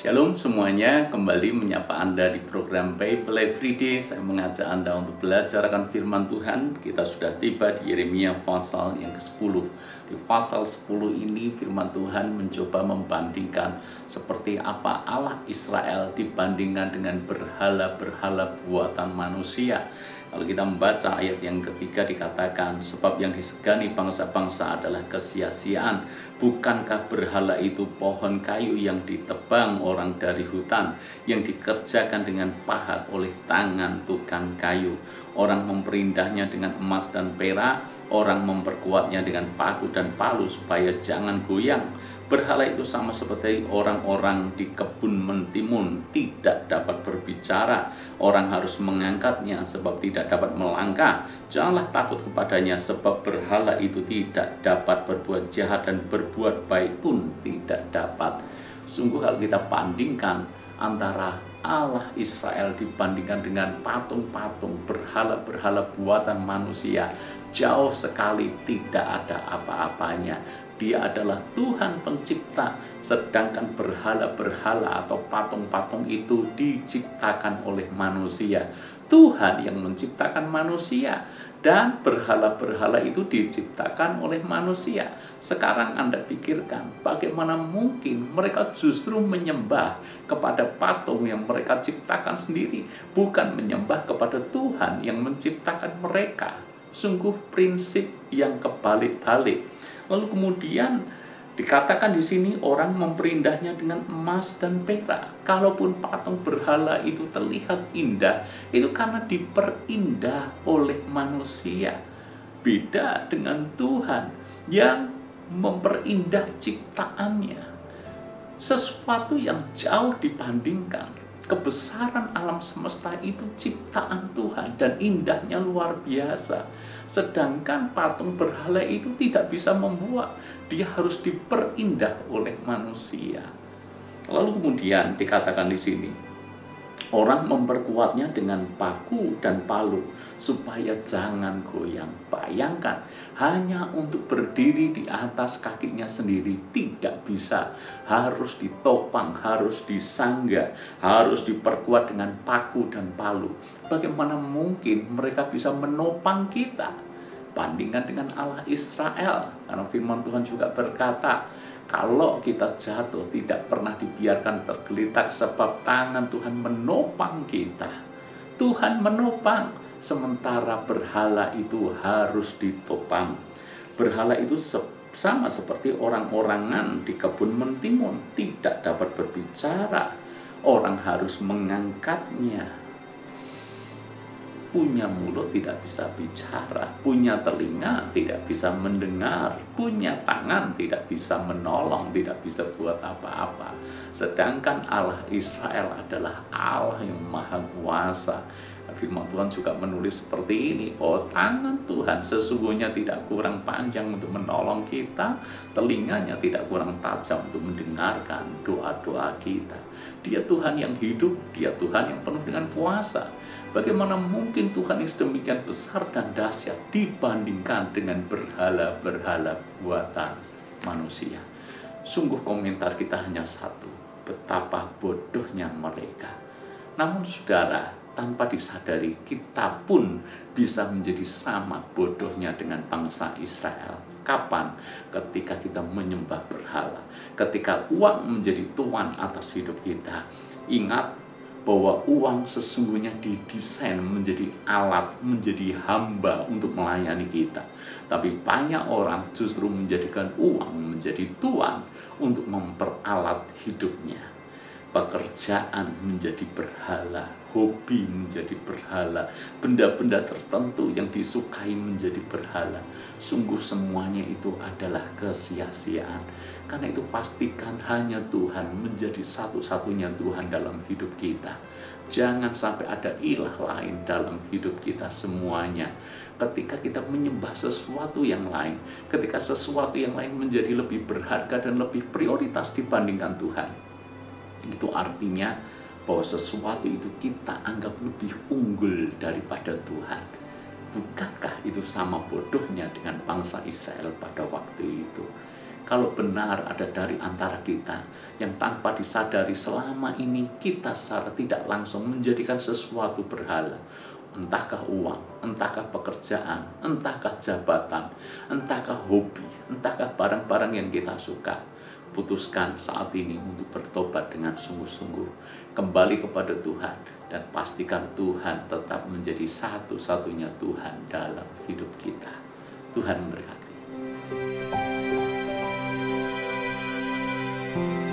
Shalom semuanya, kembali menyapa Anda di program Bible Everyday. Saya mengajak Anda untuk belajar akan firman Tuhan. Kita sudah tiba di Yeremia pasal yang ke-10. Di pasal 10 ini firman Tuhan mencoba membandingkan seperti apa Allah Israel dibandingkan dengan berhala-berhala buatan manusia. Kalau kita membaca ayat yang ketiga dikatakan, sebab yang disegani bangsa-bangsa adalah kesia-siaan. Bukankah berhala itu pohon kayu yang ditebang orang dari hutan, yang dikerjakan dengan pahat oleh tangan tukang kayu? Orang memperindahnya dengan emas dan perak, orang memperkuatnya dengan paku dan palu supaya jangan goyang. Berhala itu sama seperti orang-orang di kebun mentimun, tidak dapat berbicara. Orang harus mengangkatnya sebab tidak dapat melangkah. Janganlah takut kepadanya sebab berhala itu tidak dapat berbuat jahat dan berbuat baik pun tidak dapat. Sungguh kalau kita bandingkan antara Allah Israel dibandingkan dengan patung-patung berhala-berhala buatan manusia, jauh sekali tidak ada apa-apanya. Dia adalah Tuhan pencipta, sedangkan berhala-berhala atau patung-patung itu diciptakan oleh manusia. Tuhan yang menciptakan manusia dan berhala-berhala itu diciptakan oleh manusia. Sekarang Anda pikirkan, bagaimana mungkin mereka justru menyembah kepada patung yang mereka ciptakan sendiri, bukan menyembah kepada Tuhan yang menciptakan mereka. Sungguh prinsip yang kebalik-balik. Lalu kemudian dikatakan di sini orang memperindahnya dengan emas dan perak. Kalaupun patung berhala itu terlihat indah, itu karena diperindah oleh manusia. Beda dengan Tuhan yang memperindah ciptaannya. Sesuatu yang jauh dibandingkan. Kebesaran alam semesta itu ciptaan Tuhan dan indahnya luar biasa. Sedangkan patung berhala itu tidak bisa membuat, dia harus diperindah oleh manusia. Lalu kemudian dikatakan di sini, orang memperkuatnya dengan paku dan palu supaya jangan goyang. Bayangkan, hanya untuk berdiri di atas kakinya sendiri tidak bisa. Harus ditopang, harus disangga, harus diperkuat dengan paku dan palu. Bagaimana mungkin mereka bisa menopang kita? Bandingkan dengan Allah Israel. Karena firman Tuhan juga berkata, kalau kita jatuh tidak pernah dibiarkan tergeletak sebab tangan Tuhan menopang kita. Tuhan menopang, sementara berhala itu harus ditopang. Berhala itu sama seperti orang-orangan di kebun mentimun, tidak dapat berbicara. Orang harus mengangkatnya. Punya mulut tidak bisa bicara, punya telinga tidak bisa mendengar, punya tangan tidak bisa menolong, tidak bisa buat apa-apa. Sedangkan Allah Israel adalah Allah yang maha kuasa. Firman Tuhan juga menulis seperti ini, oh tangan Tuhan sesungguhnya tidak kurang panjang untuk menolong kita, telinganya tidak kurang tajam untuk mendengarkan doa-doa kita. Dia Tuhan yang hidup, dia Tuhan yang penuh dengan kuasa. Bagaimana mungkin Tuhan yang sedemikian besar dan dahsyat dibandingkan dengan berhala-berhala buatan manusia? Sungguh komentar kita hanya satu, betapa bodohnya mereka. Namun saudara, tanpa disadari kita pun bisa menjadi sama bodohnya dengan bangsa Israel. Kapan? Ketika kita menyembah berhala, ketika uang menjadi tuan atas hidup kita. Ingat bahwa uang sesungguhnya didesain menjadi alat, menjadi hamba untuk melayani kita. Tapi banyak orang justru menjadikan uang menjadi tuan untuk memperalat hidupnya. Pekerjaan menjadi berhala, hobi menjadi berhala, benda-benda tertentu yang disukai menjadi berhala. Sungguh semuanya itu adalah kesia-siaan. Karena itu pastikan hanya Tuhan menjadi satu-satunya Tuhan dalam hidup kita. Jangan sampai ada ilah lain dalam hidup kita semuanya. Ketika kita menyembah sesuatu yang lain, ketika sesuatu yang lain menjadi lebih berharga dan lebih prioritas dibandingkan Tuhan, itu artinya bahwa sesuatu itu kita anggap lebih unggul daripada Tuhan. Bukankah itu sama bodohnya dengan bangsa Israel pada waktu itu? kalau benar ada dari antara kita yang tanpa disadari selama ini kita secara tidak langsung menjadikan sesuatu berhala. Entahkah uang, entahkah pekerjaan, entahkah jabatan, entahkah hobi, entahkah barang-barang yang kita suka. Putuskan saat ini untuk bertobat dengan sungguh-sungguh, kembali kepada Tuhan, dan pastikan Tuhan tetap menjadi satu-satunya Tuhan dalam hidup kita. Tuhan memberkati.